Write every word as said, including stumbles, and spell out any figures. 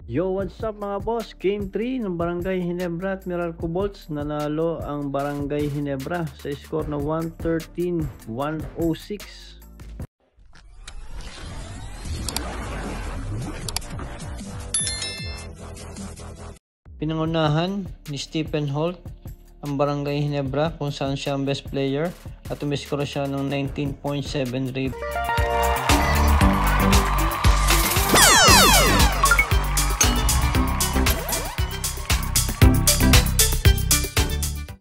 Yo, what's up mga boss? Game three ng Barangay Ginebra at Meralco Bolts. Nanalo ang Barangay Ginebra sa score na one thirteen one oh six. Pinangunahan ni Stephen Holt ang Barangay Ginebra kung saan siya ang best player at umiskora siya ng nineteen point seven rebounds.